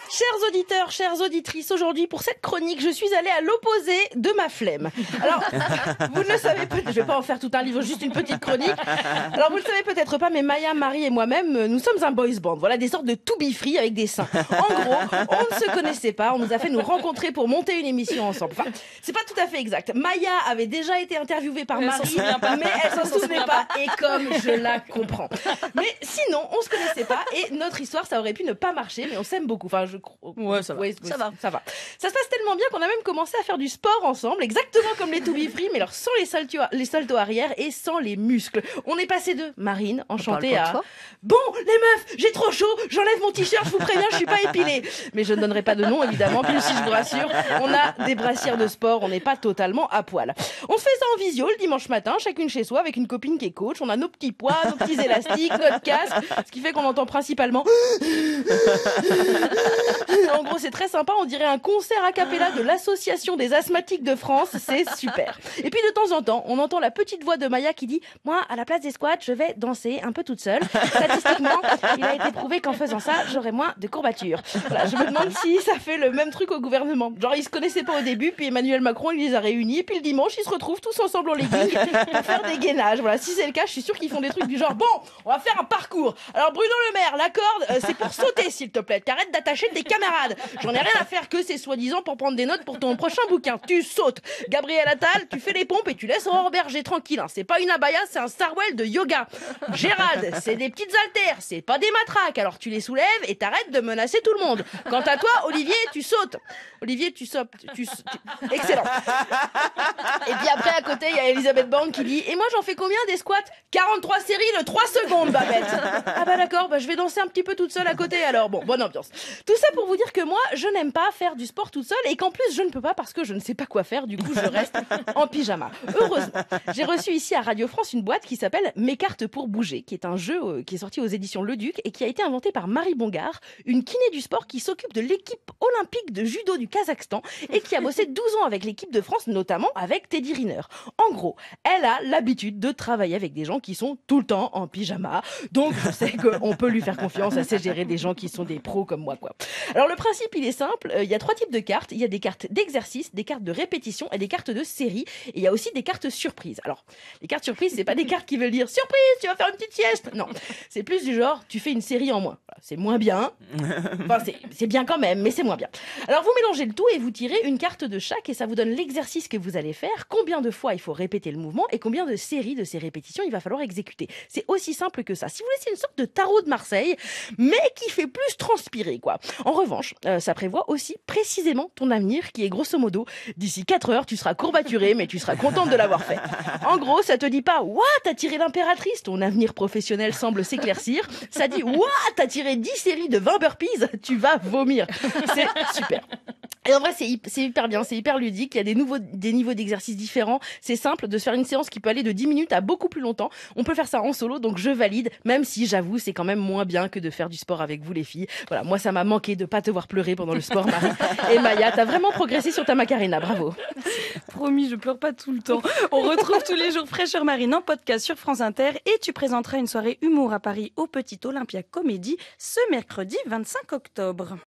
Chers auditeurs, chères auditrices, aujourd'hui pour cette chronique, je suis allée à l'opposé de ma flemme. Alors, vous ne le savez peut-être, je vais pas en faire tout un livre, juste une petite chronique. Alors, vous le savez peut-être pas, mais Maya, Marie et moi-même, nous sommes un boys band. Voilà, des sortes de to be free avec des seins. En gros, on ne se connaissait pas, on nous a fait nous rencontrer pour monter une émission ensemble. Enfin, c'est pas tout à fait exact. Maya avait déjà été interviewée par Marie, mais elle s'en souvenait pas, et comme je la comprends. Mais sinon, on se connaissait pas, et notre histoire, ça aurait pu ne pas marcher, mais on s'aime beaucoup. Enfin, Ouais, ça va. Ça va. Ça se passe tellement bien qu'on a même commencé à faire du sport ensemble, exactement comme les To Be Free, mais alors sans les saltos arrière et sans les muscles. On est passé de Marine, enchantée, à bon, les meufs, j'ai trop chaud, j'enlève mon t-shirt, je vous préviens, je suis pas épilée. Mais je ne donnerai pas de nom, évidemment, puis si je vous rassure, on a des brassières de sport, on n'est pas totalement à poil. On se fait ça en visio le dimanche matin, chacune chez soi, avec une copine qui est coach. On a nos petits poids, nos petits élastiques, notre casque, ce qui fait qu'on entend principalement... En gros, c'est très sympa, on dirait un concert a cappella de l'Association des asthmatiques de France, c'est super. Et puis de temps en temps, on entend la petite voix de Maya qui dit « Moi, à la place des squats, je vais danser un peu toute seule. Statistiquement, il a été prouvé qu'en faisant ça, j'aurai moins de courbatures. » Voilà, je me demande si ça fait le même truc au gouvernement. Genre, ils se connaissaient pas au début, puis Emmanuel Macron, il les a réunis, et puis le dimanche, ils se retrouvent tous ensemble en legging pour faire des gainages. Voilà, si c'est le cas, je suis sûre qu'ils font des trucs du genre « Bon, on va faire un parcours. Alors Bruno Le Maire, la corde, c'est pour sauter, s'il te plaît. T'arrêtes d'attacher tes camarades. J'en ai rien à faire que c'est soi-disant pour prendre des notes pour ton prochain bouquin. Tu sautes. Gabriel Attal, tu fais les pompes et tu laisses Aurore Berger tranquille. Hein. C'est pas une abaya, c'est un sarwell de yoga. Gérald, c'est des petites haltères, c'est pas des matraques. Alors tu les soulèves et t'arrêtes de menacer tout le monde. Quant à toi, Olivier, tu sautes. Olivier, tu sautes. Excellent. Et puis après, à côté, il y a Elisabeth Borne qui dit « Et moi, j'en fais combien des squats ? 43 séries de 3 secondes, Babette. » Ah bah d'accord, bah je vais danser un petit peu toute seule à côté alors. Bon, bonne ambiance. Tout ça pour vous dire que moi, je n'aime pas faire du sport toute seule et qu'en plus, je ne peux pas parce que je ne sais pas quoi faire. Du coup, je reste en pyjama. Heureusement, j'ai reçu ici à Radio France une boîte qui s'appelle Mes cartes pour bouger, qui est un jeu qui est sorti aux éditions Le Duc et qui a été inventé par Marie Bongard, une kiné du sport qui s'occupe de l'équipe olympique de judo du Kazakhstan et qui a bossé 12 ans avec l'équipe de France, notamment avec Teddy Riner. En gros, elle a l'habitude de travailler avec des gens qui sont tout le temps en pyjama. Donc, je sais qu'on peut lui faire confiance, elle sait gérer des gens qui sont des pros comme moi, quoi. Alors, le principe, il est simple. Il y a 3 types de cartes. Il y a des cartes d'exercice, des cartes de répétition et des cartes de série. Et il y a aussi des cartes surprises. Alors, les cartes surprises, c'est pas des cartes qui veulent dire surprise, tu vas faire une petite sieste. Non, c'est plus du genre, tu fais une série en moins. Voilà, c'est moins bien. Enfin, c'est bien quand même, mais c'est moins bien. Alors, vous mélangez le tout et vous tirez une carte de chaque et ça vous donne l'exercice que vous allez faire, combien de fois il faut répéter le mouvement et combien de séries de ces répétitions il va falloir exécuter. C'est aussi simple que ça. Si vous voulez, c'est une sorte de tarot de Marseille, mais qui fait plus transpirer, quoi. En revanche, ça prévoit aussi précisément ton avenir qui est grosso modo, d'ici 4 heures, tu seras courbaturé, mais tu seras contente de l'avoir fait. En gros, ça te dit pas, ouah, t'as tiré l'impératrice, ton avenir professionnel semble s'éclaircir. Ça dit, ouah, t'as tiré 10 séries de 20 burpees, tu vas vomir. C'est super. Et en vrai, c'est hyper bien, c'est hyper ludique. Il y a des niveaux d'exercices différents. C'est simple de se faire une séance qui peut aller de 10 minutes à beaucoup plus longtemps. On peut faire ça en solo, donc je valide, même si j'avoue, c'est quand même moins bien que de faire du sport avec vous, les filles. Voilà, moi, ça m'a manqué de pas te voir pleurer pendant le sport, Marie. Et Maya, t'as vraiment progressé sur ta Macarena, bravo. Promis, je pleure pas tout le temps. On retrouve tous les jours Fraîcheur Marine en podcast sur France Inter et tu présenteras une soirée humour à Paris au Petit Olympia Comédie ce mercredi 25 octobre.